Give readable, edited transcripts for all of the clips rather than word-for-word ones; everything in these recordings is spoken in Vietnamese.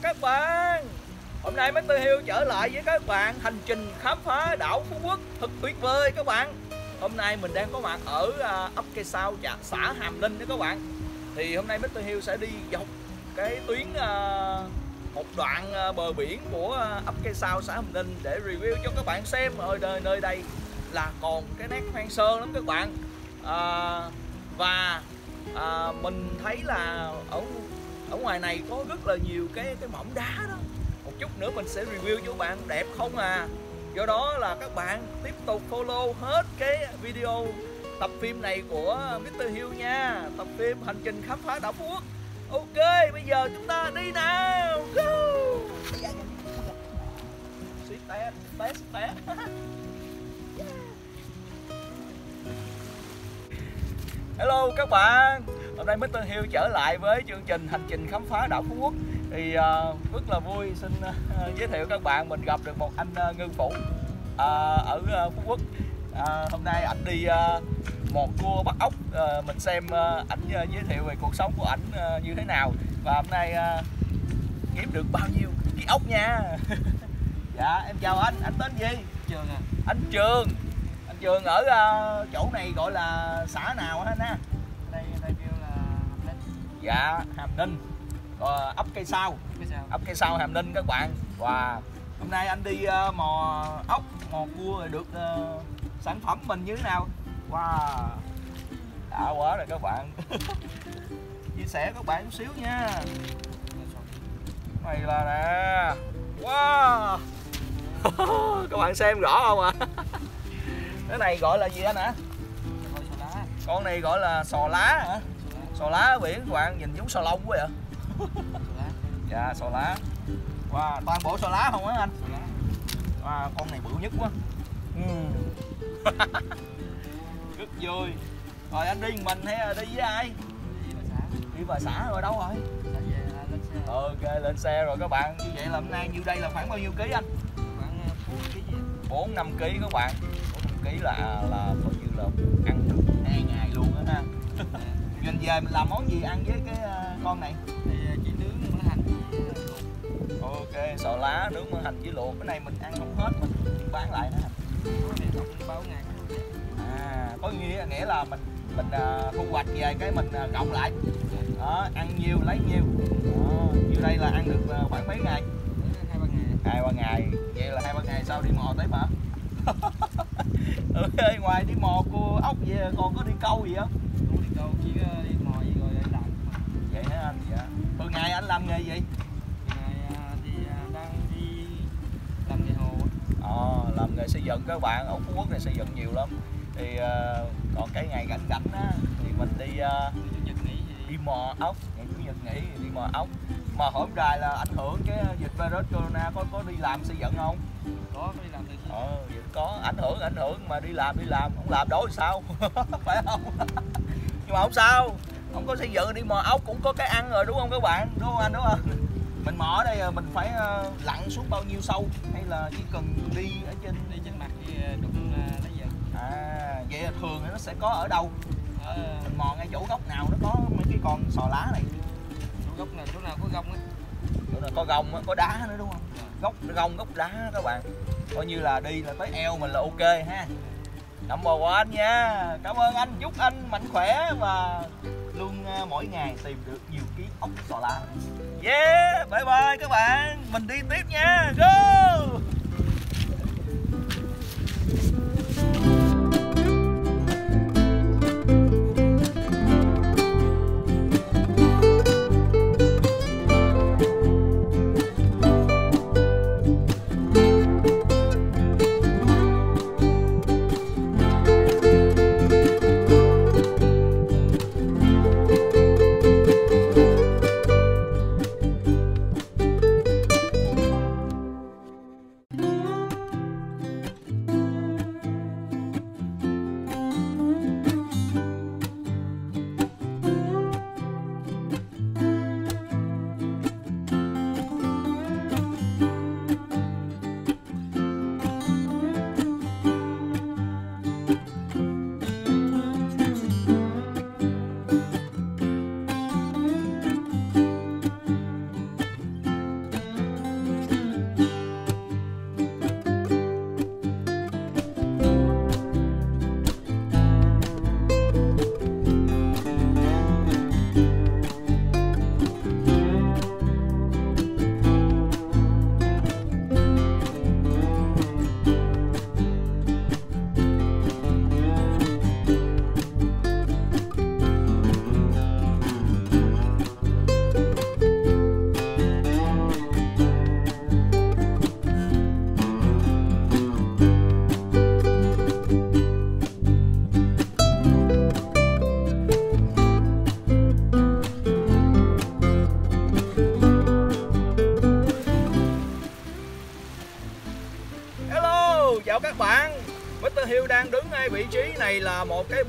các bạn. Hôm nay Mr. Hill trở lại với các bạn hành trình khám phá đảo Phú Quốc thật tuyệt vời các bạn. Hôm nay mình đang có mặt ở ấp Cây Sao, xã Hàm Ninh đó các bạn. Thì hôm nay Mr. Hill sẽ đi dọc cái tuyến một đoạn bờ biển của ấp Cây Sao, xã Hàm Ninh để review cho các bạn xem. Nơi đây là còn cái nét hoang sơ lắm các bạn. Mình thấy là ở ngoài này có rất là nhiều cái mỏm đá đó. Một chút nữa mình sẽ review cho các bạn, đẹp không à. Do đó là các bạn tiếp tục follow hết cái video tập phim này của Mr. Hill nha. Tập phim hành trình khám phá đảo Phú Quốc. Ok, bây giờ chúng ta đi nào. Go. Té. Hello các bạn. Hôm nay Mr. Hill trở lại với chương trình hành trình khám phá đảo Phú Quốc. Thì rất là vui xin giới thiệu các bạn mình gặp được một anh ngư phụ ở Phú Quốc. Hôm nay ảnh đi mò cua bắt ốc. Mình xem ảnh giới thiệu về cuộc sống của ảnh như thế nào. Và hôm nay kiếm được bao nhiêu ký ốc nha. Dạ em chào anh tên gì? Trường à. Anh Trường ở chỗ này gọi là xã nào hả na? Đây kêu là Hàm Ninh. Dạ Hàm Ninh. Ấp Cây Sao. Ấp Cây Sao Hàm Ninh các bạn. Và hôm nay anh đi mò ốc, mò cua rồi được sản phẩm mình như thế nào? Wow, đã quá rồi các bạn. Chia sẻ các bạn một xíu nha. Này là nè. Wow. Các bạn xem rõ không ạ? Cái này gọi là gì anh hả? Con này gọi là sò lá hả? Sò lá ở biển các bạn, nhìn giống sò lông quá vậy. Dạ sò lá. Wow, toàn bộ sò lá không á anh? Wow, con này bự nhất quá. Rất vui. Rồi anh đi một mình hay là đi với ai? Đi bà xã rồi đâu rồi? Ok, lên xe rồi các bạn. Như vậy là hôm nay nhiêu đây là khoảng bao nhiêu ký anh? Khoảng 4-5 kg các bạn. 4-5 kg là coi như là ăn được 2 ngày luôn đó ha. Mình về mình làm món gì ăn với cái con này? Thì chỉ nướng mỡ hành với luộc. Ok, sò lá nướng mỡ hành với luộc. Cái này mình ăn không hết, mình bán lại nữa. Bao ngày. Có nghĩa là mình thu hoạch về cái mình cộng lại. Đó, ăn nhiêu lấy nhiêu. Đó, như đây là ăn được khoảng mấy ngày? 2-3 ngày. Vậy là 2-3 ngày sau đi mò tới hả? Ok, ngoài đi mò cua ốc vậy còn có đi câu gì không? Không đi câu, chỉ đi mò gì rồi để làm. Vậy hả anh? Dạ. Thường ngày anh làm nghề gì? Ngày thì đang đi làm nghề hồ. Làm nghề xây dựng các bạn. Ở Phú Quốc này xây dựng nhiều lắm. Thì còn cái ngày rảnh á thì mình đi Chủ nhật nghỉ thì đi mò ốc. Ngày Chủ nhật nghỉ thì đi mò ốc. Mà hỏi đài là ảnh hưởng cái dịch virus corona có đi làm xây dựng không? có đi làm từ khi. Vậy có ảnh hưởng mà đi làm không làm đó thì sao? Phải không? Nhưng mà không sao, không có xây dựng đi mò ốc cũng có cái ăn rồi đúng không các bạn? Đúng không anh? Đúng không? Mình mò ở đây mình phải lặn xuống bao nhiêu sâu hay là chỉ cần đi ở trên mặt thì đụng lấy giờ. Vậy là thường nó sẽ có ở đâu? Mình mò ngay chỗ gốc nào nó có mấy cái con sò lá này? Chỗ nào có gông á. Chỗ nào có gông á, có đá nữa đúng không? Gốc đá các bạn. Coi như là đi là tới eo mình là ok ha. Number one nha. Cảm ơn anh, chúc anh mạnh khỏe và luôn mỗi ngày tìm được nhiều ký ốc sò lá. Yeah, bye bye các bạn. Mình đi tiếp nha. Go. Mr. Hill đang đứng ngay vị trí này là một cái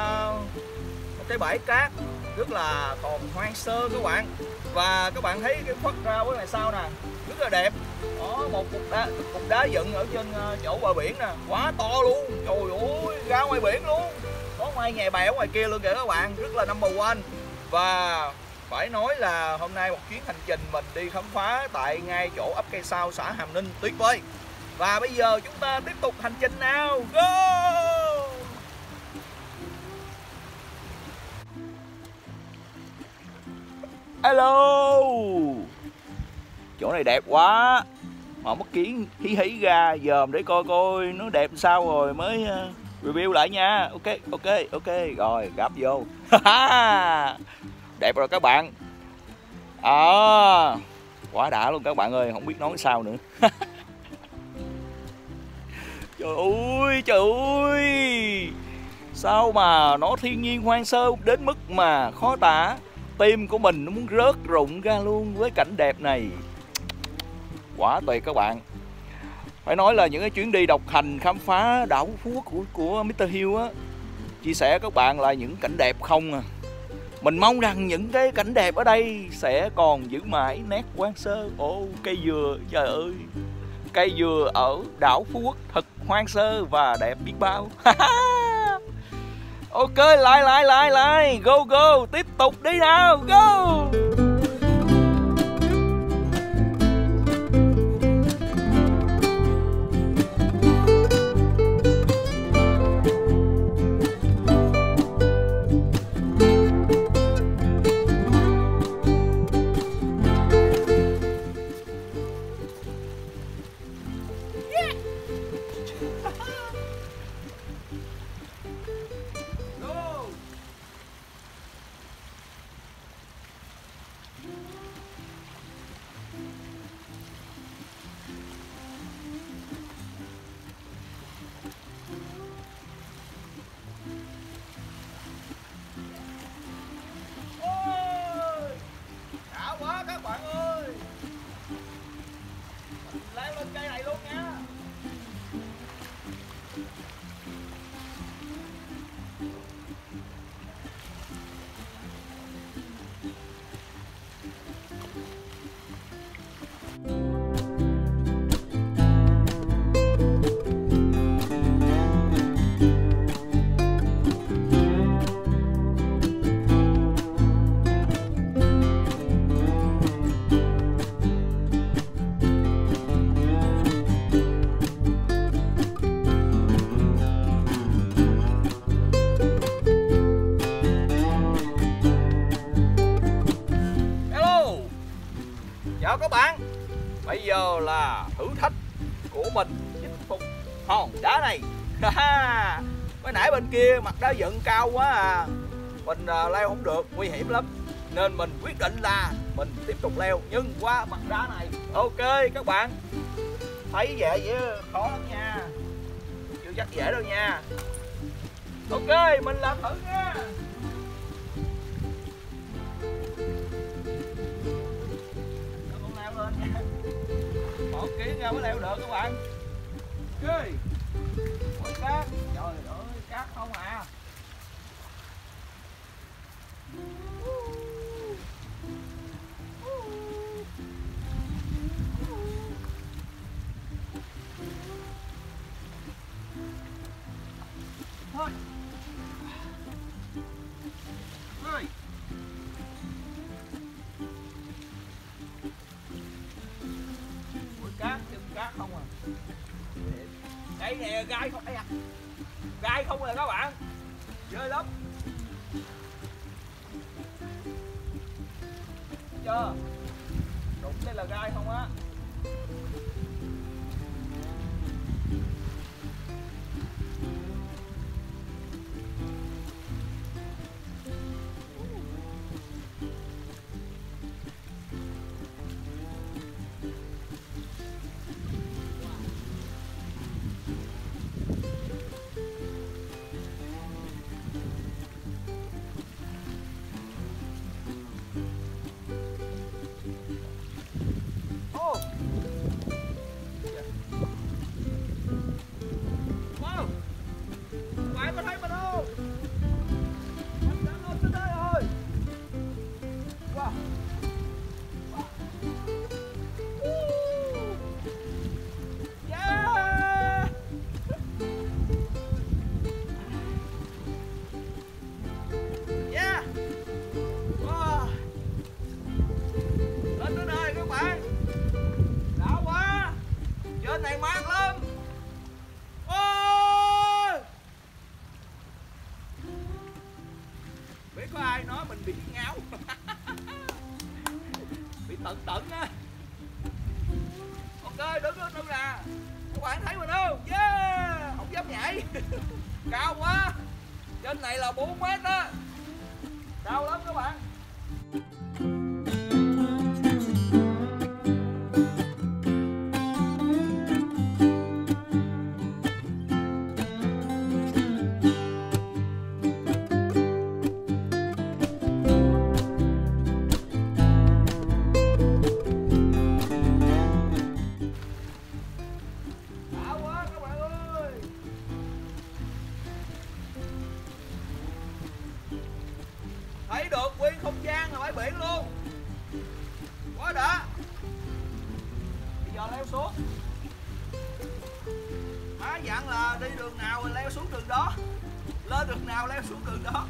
bãi cát rất là còn hoang sơ các bạn. Và các bạn thấy cái phất ra với này sau nè, rất là đẹp. Đó, một cục đá dựng ở trên chỗ bờ biển nè, quá to luôn. Trời ơi, ra ngoài biển luôn. Có ngoài nhà bè ở ngoài kia luôn kìa các bạn, rất là number one. Và phải nói là hôm nay một chuyến hành trình mình đi khám phá tại ngay chỗ ấp Cây Sao, xã Hàm Ninh tuyệt vời. Và bây giờ chúng ta tiếp tục hành trình nào. Go! Hello! Chỗ này đẹp quá. Họ mất kiến hí hí ra dòm để coi coi nó đẹp sao rồi mới review lại nha. Ok. Rồi gấp vô. Đẹp rồi các bạn. Quá đã luôn các bạn ơi, không biết nói sao nữa. Trời ơi. Sao mà nó thiên nhiên hoang sơ đến mức mà khó tả. Tim của mình nó muốn rớt rụng ra luôn với cảnh đẹp này. Quá tuyệt các bạn. Phải nói là những cái chuyến đi độc hành khám phá đảo Phú Quốc của Mr. Hill á, chia sẻ các bạn là những cảnh đẹp không à. Mình mong rằng những cái cảnh đẹp ở đây sẽ còn giữ mãi nét hoang sơ. Cây dừa, trời ơi. Cây dừa ở đảo Phú Quốc thật hoang sơ và đẹp biết bao. Ok, lại. Go, tiếp tục đi nào, go. Chào các bạn. Bây giờ là thử thách của mình chinh phục hòn đá này. Mới nãy bên kia mặt đá dựng cao quá à, mình leo không được, nguy hiểm lắm. Nên mình quyết định là mình tiếp tục leo nhưng qua mặt đá này. Ok các bạn, thấy vậy khó lắm nha, chưa chắc dễ đâu nha. Ok, mình làm thử nha. Một kiến ra mới leo được các bạn. Ok. Ôi cát, trời ơi, cát không à. Thôi. Thôi. Cát không à. Đây nè, gai không, gai không rồi các bạn, ghê lắm. Chưa đụng đây là gai không á. tận tận á. Ok, đứng nè. Các bạn thấy mình không? Yeah, không dám nhảy. Cao quá. Trên này là 4 mét đó. Cao lắm các bạn. Thấy được nguyên không gian là bãi biển luôn. Quá đã. Bây giờ leo xuống. Má dặn là đi đường nào thì leo xuống đường đó. Lên đường nào leo xuống đường đó.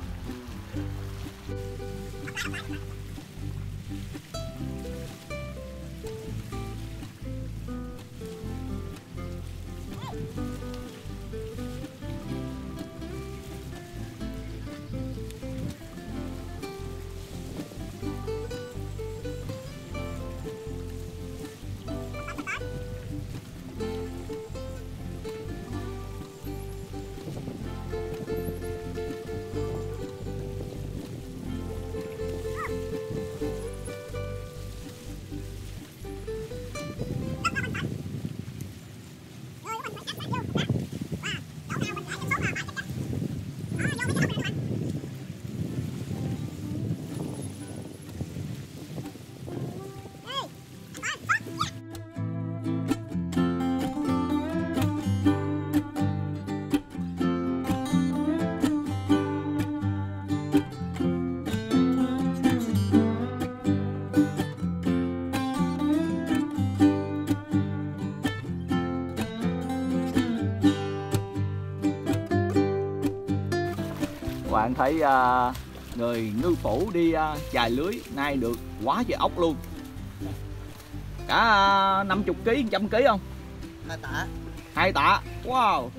Các bạn thấy người ngư phủ đi chài lưới nay được quá trời ốc luôn. Cả 50 kg, 100 kg không? 2 tạ. 2 tạ. Wow.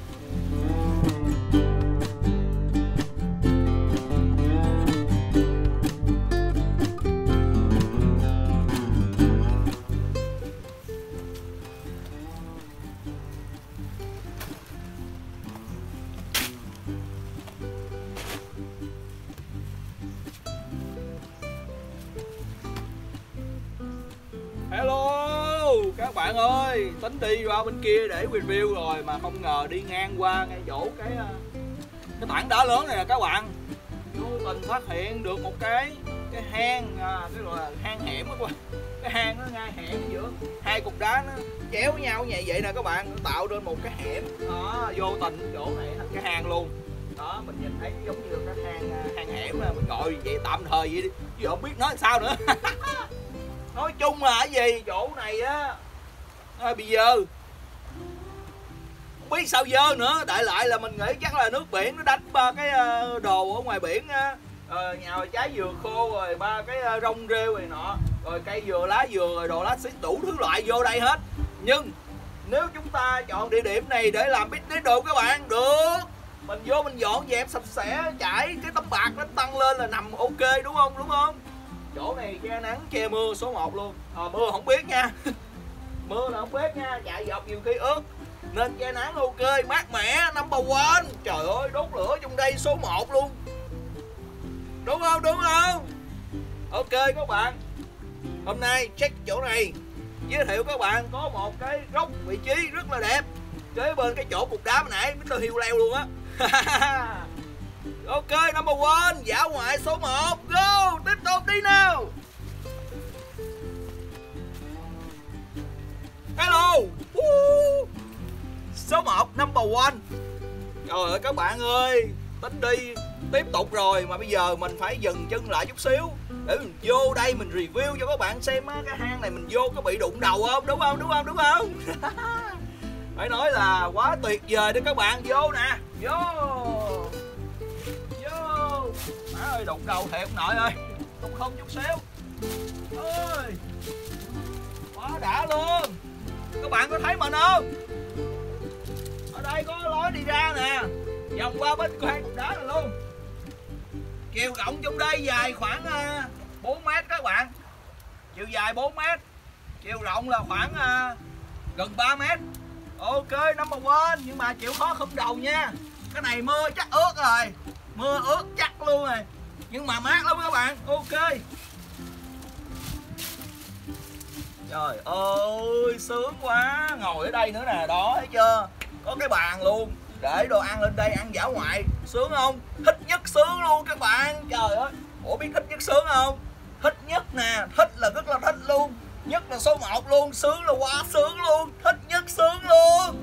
Hello các bạn ơi, tính đi qua bên kia để review rồi mà không ngờ đi ngang qua ngay chỗ cái tảng đá lớn này nè các bạn. Vô tình phát hiện được một cái hang, cái gọi là hang hẻm đó các bạn. Cái hang nó ngay hẻm giữa hai cục đá nó chéo nhau như vậy nè các bạn, nó tạo nên một cái hẻm. Đó, vô tình chỗ này thành cái hang luôn. Đó, mình nhìn thấy giống như cái hang hẻm là mình gọi vậy tạm thời vậy đi, chứ không biết nói sao nữa. Nói chung là cái gì chỗ này á bây giờ không biết sao dơ nữa. Đại lại là mình nghĩ chắc là nước biển nó đánh ba cái đồ ở ngoài biển á, nhào trái dừa khô rồi ba cái rong rêu này nọ, rồi cây dừa lá dừa rồi đồ lá xí đủ thứ loại vô đây hết. Nhưng nếu chúng ta chọn địa điểm này để làm picnic được các bạn, được, mình vô mình dọn dẹp sạch sẽ, trải cái tấm bạc nó tăng lên là nằm ok, đúng không? Đúng không? Chỗ này che nắng che mưa số 1 luôn. Mưa không biết nha. Mưa là không biết nha, chạy dọc nhiều khi ướt. Nên che nắng ok, mát mẻ, number one. Trời ơi, đốt lửa trong đây số 1 luôn. Đúng không? Đúng không? Ok các bạn, hôm nay check chỗ này, giới thiệu các bạn có một cái góc vị trí rất là đẹp kế bên cái chỗ cục đá hồi nãy Mr. Hill leo luôn á. Ok, number one, dã ngoại số 1, go, tiếp tục đi nào. Hello, số 1, number one. Trời ơi các bạn ơi, tính đi tiếp tục rồi mà bây giờ mình phải dừng chân lại chút xíu để mình vô đây mình review cho các bạn xem á, cái hang này mình vô có bị đụng đầu không, đúng không? Đúng không? Đúng không? Phải nói là quá tuyệt vời đấy các bạn, vô nè, vô. Má ơi, đụng đầu thiệt nội ơi, đụng không chút xíu ơi, quá đã luôn. Các bạn có thấy mình không? Ở đây có lối đi ra nè, vòng qua bên hai cục đá này luôn. Chiều rộng trong đây dài khoảng 4 mét các bạn, chiều dài 4 m, chiều rộng là khoảng gần 3 m. Ok, number one. Nhưng mà chịu khó khum đầu nha. Cái này mưa chắc ướt rồi, mưa ướt chắc luôn rồi, nhưng mà mát lắm các bạn. Ok. Trời ơi sướng quá, ngồi ở đây nữa nè, đó thấy chưa, có cái bàn luôn, để đồ ăn lên đây ăn dã ngoại, sướng không? Thích nhất sướng luôn các bạn. Trời ơi, ủa biết thích nhất sướng không? Thích nhất nè, thích là rất là thích luôn, nhất là số 1 luôn, sướng là quá sướng luôn, thích nhất sướng luôn.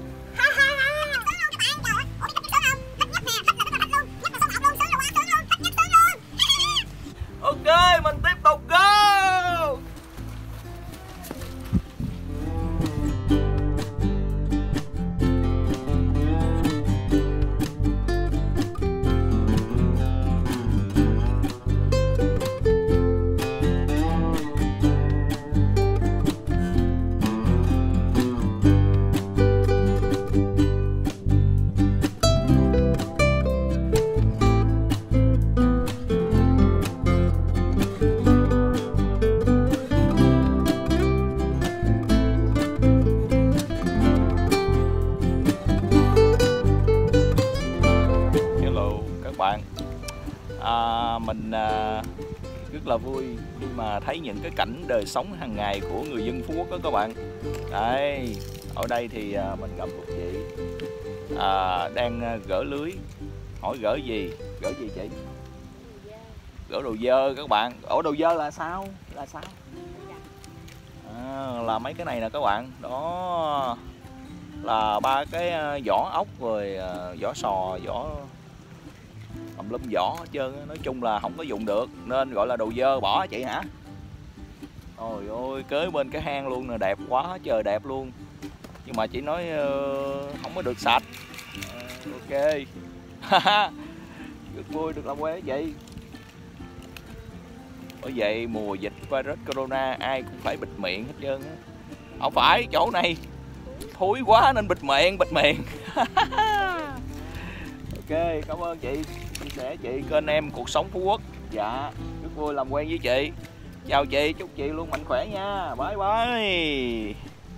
Ok, mình tiếp tục go. Mình rất là vui khi mà thấy những cái cảnh đời sống hàng ngày của người dân Phú Quốc đó các bạn. Đây, ở đây thì mình gặp một chị đang gỡ lưới. Hỏi gỡ gì? Gỡ gì chị? Gỡ đồ dơ các bạn. Ủa đồ dơ là sao? Là sao? Là mấy cái này nè các bạn. Đó là 3 cái vỏ ốc rồi vỏ sò, vỏ tùm lum vỏ hết trơn, nói chung là không có dùng được nên gọi là đồ dơ bỏ chị hả? Ôi ôi, kế bên cái hang luôn nè, đẹp quá trời đẹp luôn, nhưng mà chị nói không có được sạch. Ok. Rất vui được làm quen với chị. Bởi vậy mùa dịch virus corona ai cũng phải bịt miệng hết trơn á. Không phải, chỗ này thối quá nên bịt miệng. Ok, cảm ơn chị chia sẻ chị kênh em cuộc sống Phú Quốc. Dạ, rất vui làm quen với chị. Chào chị, chúc chị luôn mạnh khỏe nha. Bye bye.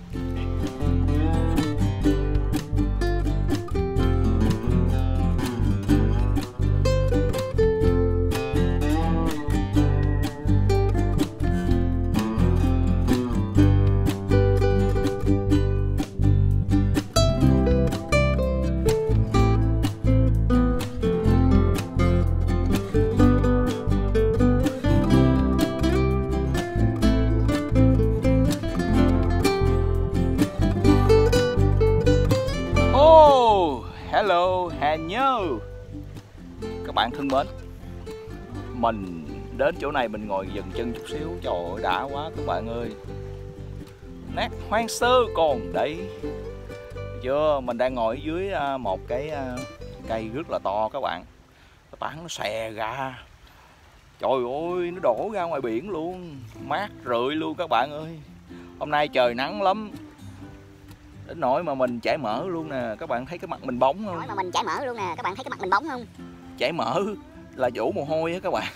Hello, hello. Các bạn thân mến, mình đến chỗ này mình ngồi dừng chân chút xíu. Trời ơi, đã quá các bạn ơi. Nét hoang sơ còn đấy. Chưa, mình đang ngồi dưới một cái cây rất là to các bạn. Cái tán nó xè ra. Trời ơi, nó đổ ra ngoài biển luôn. Mát rượi luôn các bạn ơi. Hôm nay trời nắng lắm. Đến nỗi mà mình chảy mỡ luôn nè, các bạn thấy cái mặt mình bóng không? Chảy mỡ là đổ mồ hôi á các bạn.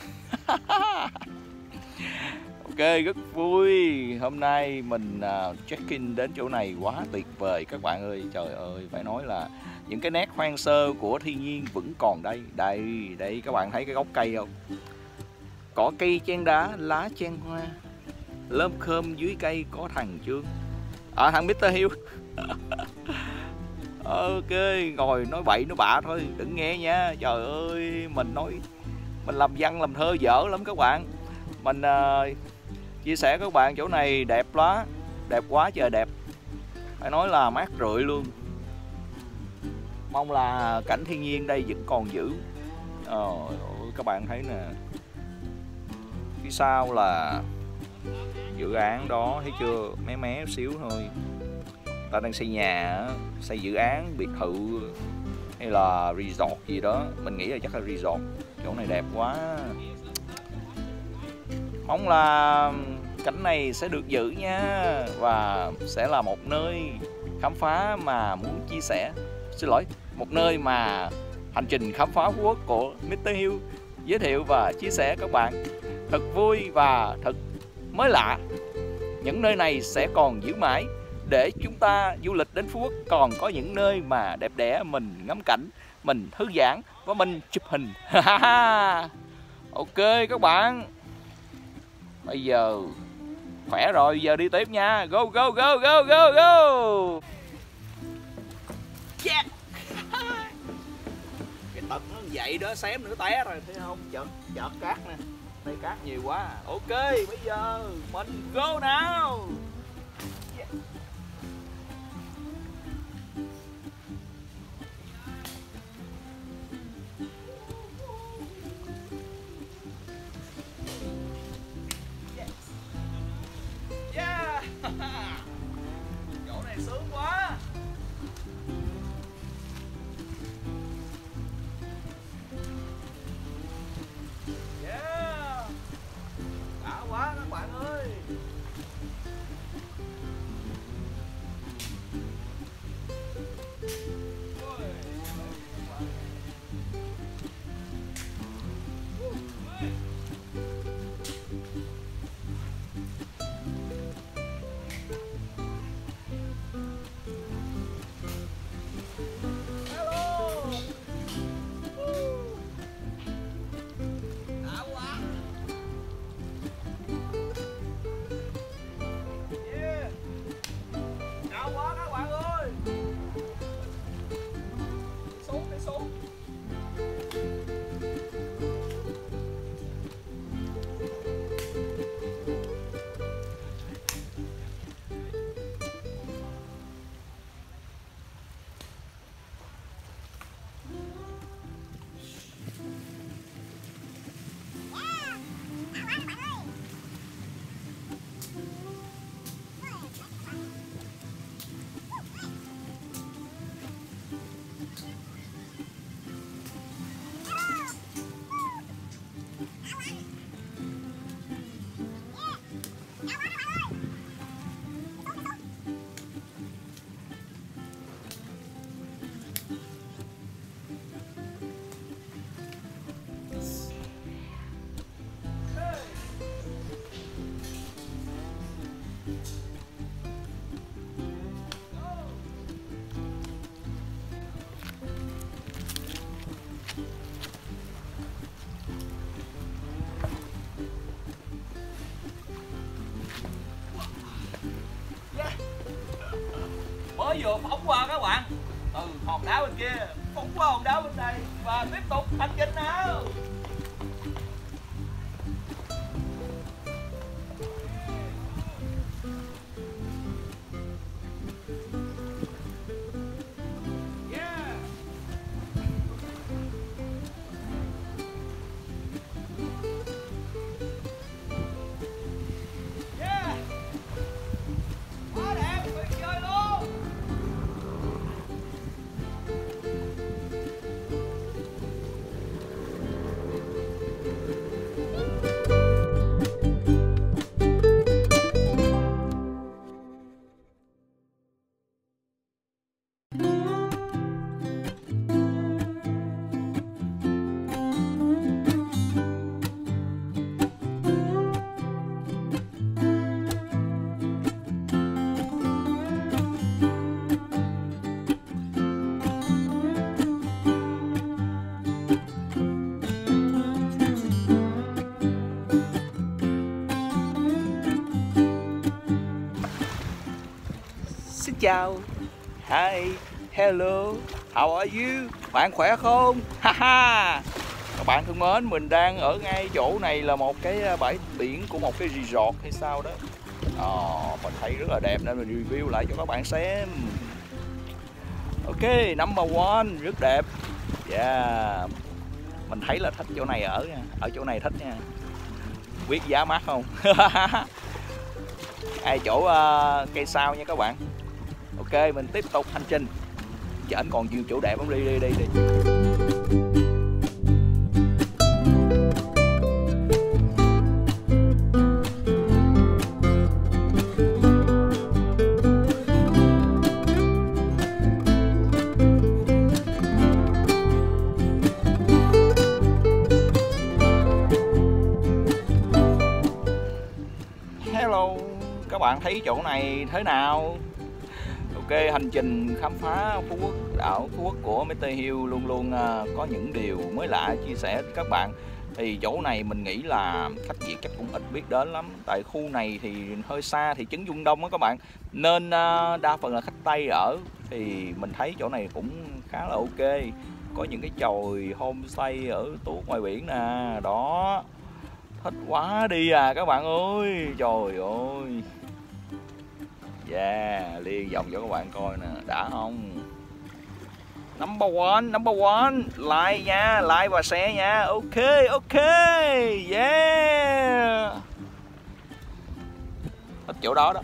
Ok, rất vui. Hôm nay mình check-in đến chỗ này quá tuyệt vời các bạn ơi. Trời ơi, phải nói là những cái nét hoang sơ của thiên nhiên vẫn còn đây. Đây các bạn thấy cái gốc cây không? Cỏ cây chen đá, lá chen hoa. Lơm khơm dưới cây có thằng Chương. Thằng Mr. Hill. Ok, ngồi nói bậy nói bạ thôi, đừng nghe nha. Trời ơi, mình làm văn làm thơ dở lắm các bạn. Mình chia sẻ các bạn chỗ này đẹp quá trời đẹp. Phải nói là mát rượi luôn. Mong là cảnh thiên nhiên đây vẫn còn giữ. Các bạn thấy nè, phía sau là dự án đó, thấy chưa, mé xíu thôi. Ta đang xây nhà, xây dự án, biệt thự hay là resort gì đó. Mình nghĩ là chắc là resort. Chỗ này đẹp quá. Mong là cảnh này sẽ được giữ nha. Và sẽ là một nơi khám phá mà muốn chia sẻ. Xin lỗi, một nơi mà hành trình khám phá Phú Quốc của Mr. Hill giới thiệu và chia sẻ các bạn. Thật vui và thật mới lạ. những nơi này sẽ còn giữ mãi để chúng ta du lịch đến Phú Quốc còn có những nơi mà đẹp đẽ mình ngắm cảnh, mình thư giãn và mình chụp hình. Ok các bạn, bây giờ khỏe rồi, giờ đi tiếp nha. Go go go go go go. Yeah. Cái tật nó vậy đó, xém nữa té rồi thấy không? Chợt cát nè, đây cát nhiều quá. Ok, bây giờ mình go nào. Yeah. Yeah. Chỗ này sướng quá. Yeah. Đã quá các bạn ơi. Mới vừa phóng qua các bạn, từ hòn đá bên kia phóng qua hòn đá bên này và tiếp tục hành trình nào. Xin chào, hi, hello, how are you? Bạn khỏe không? Haha. Các bạn thân mến, mình đang ở ngay chỗ này là một cái bãi biển của một cái resort hay sao đó. Mình thấy rất là đẹp nên mình review lại cho các bạn xem. Ok, number one, rất đẹp. Yeah. Mình thấy là thích chỗ này ở nha. Ở chỗ này thích nha. Biết giá mắc không? Chỗ cây sao nha các bạn. Ok, mình tiếp tục hành trình. Chở còn nhiều chỗ đẹp không? Đi. hello, các bạn thấy chỗ này thế nào? Ok, hành trình khám phá Phú Quốc, đảo Phú Quốc của Mr. Hill luôn luôn có những điều mới lạ chia sẻ với các bạn. Thì chỗ này mình nghĩ là khách Việt chắc cũng ít biết đến lắm. Tại khu này thì hơi xa thị trấn Dung Đông á các bạn. Nên đa phần là khách Tây ở. Thì mình thấy chỗ này cũng khá là ok. Có những cái chòi homestay ở tuốt ngoài biển nè. Đó, thích quá đi à các bạn ơi. Trời ơi. Yeah, liên vòng cho các bạn coi nè, đã không? Number one, like nha, like và share nha. Ok, yeah. Thích chỗ đó đó.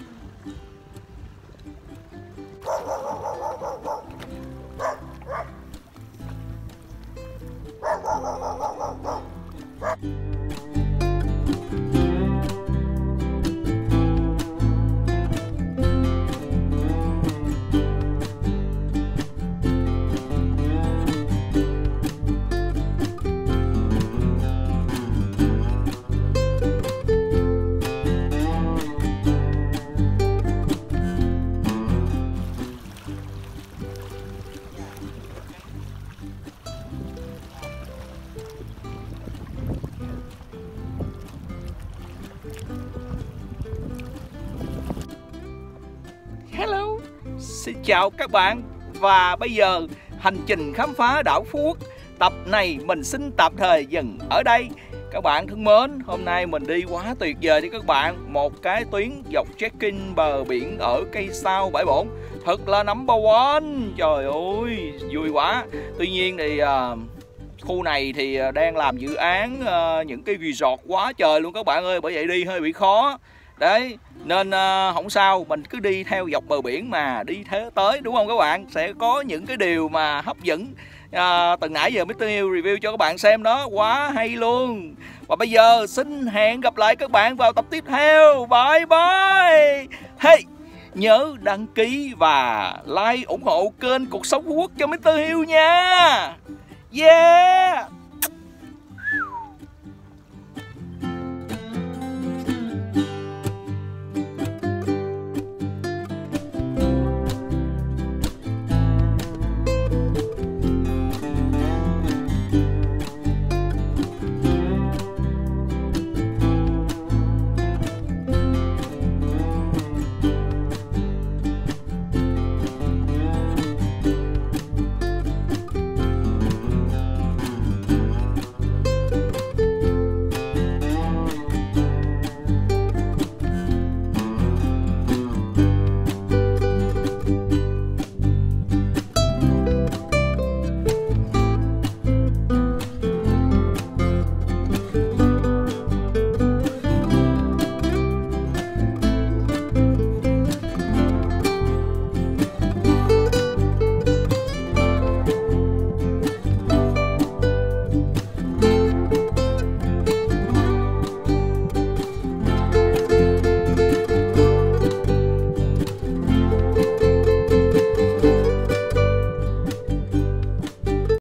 Hello, xin chào các bạn. Và bây giờ hành trình khám phá đảo Phú Quốc tập này mình xin tạm thời dừng ở đây. Các bạn thân mến, hôm nay mình đi quá tuyệt vời đi các bạn. Một cái tuyến dọc trekking bờ biển ở cây sao bãi bổn, thật là number one. Trời ơi, vui quá. Tuy nhiên thì khu này thì đang làm dự án những cái resort quá trời luôn các bạn ơi. Bởi vậy đi hơi bị khó. Đấy, nên không sao, mình cứ đi theo dọc bờ biển mà đi thế tới, đúng không các bạn? Sẽ có những cái điều mà hấp dẫn từ nãy giờ Mr. Hill review cho các bạn xem đó, quá hay luôn. Và bây giờ xin hẹn gặp lại các bạn vào tập tiếp theo. Bye bye. Hey, nhớ đăng ký và like ủng hộ kênh Cuộc Sống Phú Quốc cho Mr. Hill nha. Yeah.